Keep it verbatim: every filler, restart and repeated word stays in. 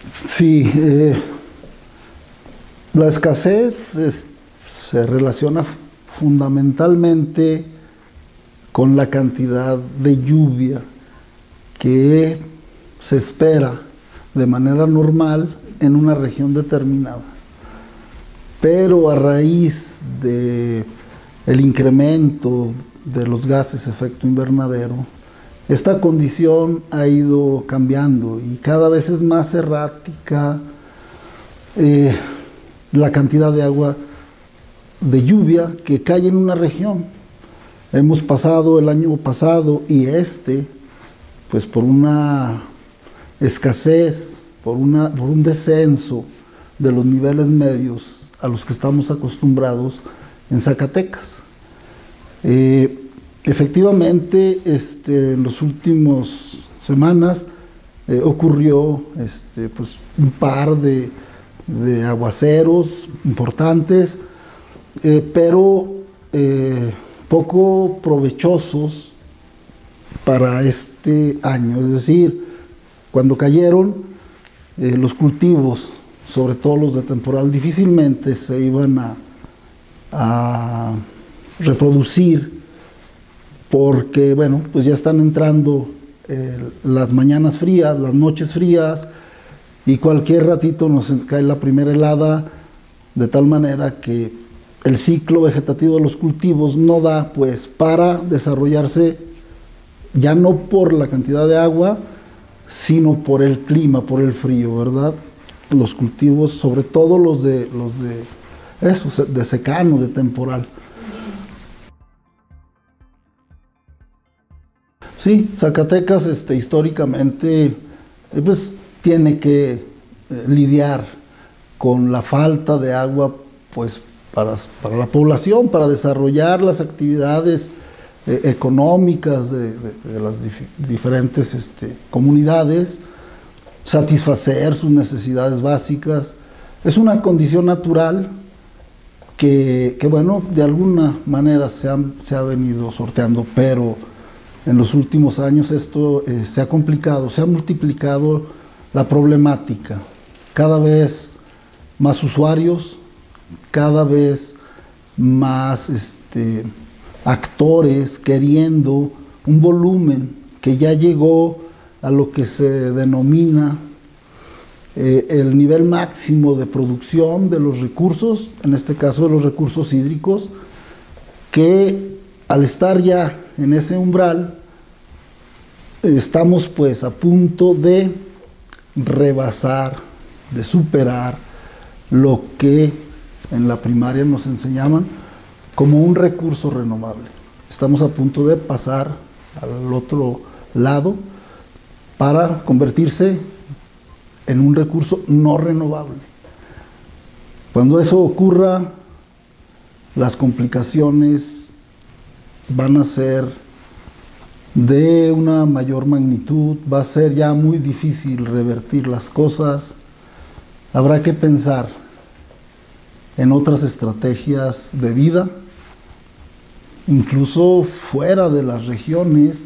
Sí, eh, la escasez es- se relaciona f- fundamentalmente con la cantidad de lluvia que se espera de manera normal en una región determinada. Pero a raíz de el incremento de los gases de efecto invernadero, esta condición ha ido cambiando y cada vez es más errática eh, la cantidad de agua de lluvia que cae en una región. Hemos pasado el año pasado y este, pues por una escasez, por, una, por un descenso de los niveles medios a los que estamos acostumbrados en Zacatecas. Eh, efectivamente, este, en las últimas semanas eh, ocurrió este, pues, un par de, de aguaceros importantes, eh, pero eh, poco provechosos para este año. Es decir, cuando cayeron eh, los cultivos, sobre todo los de temporal, difícilmente se iban a, a reproducir porque, bueno, pues ya están entrando eh, las mañanas frías, las noches frías, y cualquier ratito nos cae la primera helada, de tal manera que el ciclo vegetativo de los cultivos no da, pues, para desarrollarse, ya no por la cantidad de agua, sino por el clima, por el frío, ¿verdad? Los cultivos, sobre todo los de, los de, eso, de secano, de temporal. Sí, Zacatecas este, históricamente eh, pues, tiene que eh, lidiar con la falta de agua pues, para, para la población, para desarrollar las actividades eh, económicas de, de, de las dif diferentes este, comunidades, satisfacer sus necesidades básicas. Es una condición natural que, que bueno, de alguna manera se, han, se ha venido sorteando, pero en los últimos años esto eh, se ha complicado, se ha multiplicado la problemática. Cada vez más usuarios, cada vez más este, actores queriendo un volumen que ya llegó a lo que se denomina eh, el nivel máximo de producción de los recursos, en este caso de los recursos hídricos, que al estar ya en ese umbral, estamos pues a punto de rebasar, de superar lo que en la primaria nos enseñaban como un recurso renovable. Estamos a punto de pasar al otro lado para convertirse en un recurso no renovable. Cuando eso ocurra, las complicaciones van a ser de una mayor magnitud, va a ser ya muy difícil revertir las cosas. Habrá que pensar en otras estrategias de vida, incluso fuera de las regiones,